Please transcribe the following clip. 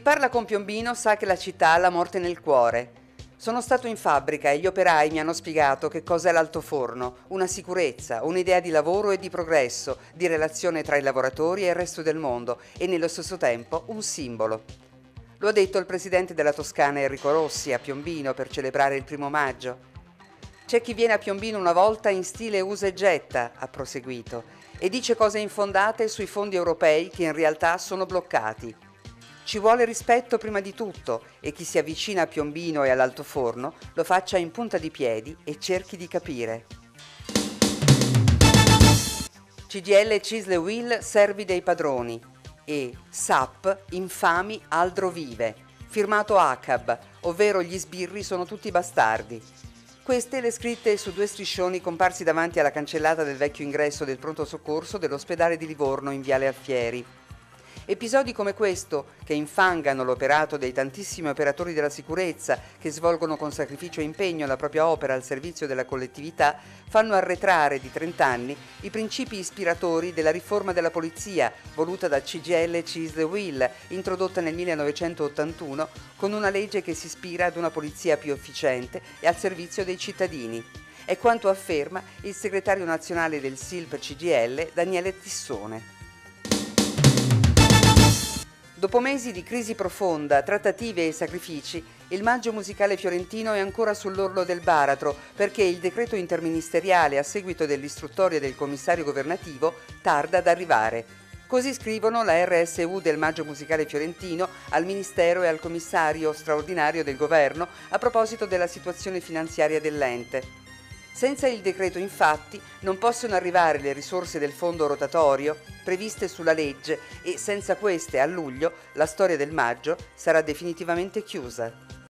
parla con Piombino sa che la città ha la morte nel cuore. Sono stato in fabbrica e gli operai mi hanno spiegato che cos'è l'altoforno, una sicurezza, un'idea di lavoro e di progresso, di relazione tra i lavoratori e il resto del mondo e nello stesso tempo un simbolo. Lo ha detto il presidente della Toscana Enrico Rossi a Piombino per celebrare il 1° maggio. C'è chi viene a Piombino una volta in stile usa e getta, ha proseguito, e dice cose infondate sui fondi europei che in realtà sono bloccati. Ci vuole rispetto prima di tutto e chi si avvicina a Piombino e all'altoforno lo faccia in punta di piedi e cerchi di capire. CGIL Cisle Will servi dei padroni e SAP infami Aldro vive, firmato ACAB, ovvero gli sbirri sono tutti bastardi. Queste le scritte su 2 striscioni comparsi davanti alla cancellata del vecchio ingresso del pronto soccorso dell'ospedale di Livorno in Viale Alfieri. Episodi come questo, che infangano l'operato dei tantissimi operatori della sicurezza che svolgono con sacrificio e impegno la propria opera al servizio della collettività, fanno arretrare di 30 anni i principi ispiratori della riforma della polizia voluta da CGIL Cisle Will, introdotta nel 1981 con una legge che si ispira ad una polizia più efficiente e al servizio dei cittadini. È quanto afferma il segretario nazionale del SILP CGIL, Daniele Tissone. Dopo mesi di crisi profonda, trattative e sacrifici, il Maggio musicale fiorentino è ancora sull'orlo del baratro perché il decreto interministeriale a seguito dell'istruttoria del commissario governativo tarda ad arrivare. Così scrivono la RSU del Maggio musicale fiorentino al Ministero e al commissario straordinario del governo a proposito della situazione finanziaria dell'ente. Senza il decreto, infatti, non possono arrivare le risorse del fondo rotatorio previste sulla legge e senza queste, a luglio, la storia del Maggio sarà definitivamente chiusa.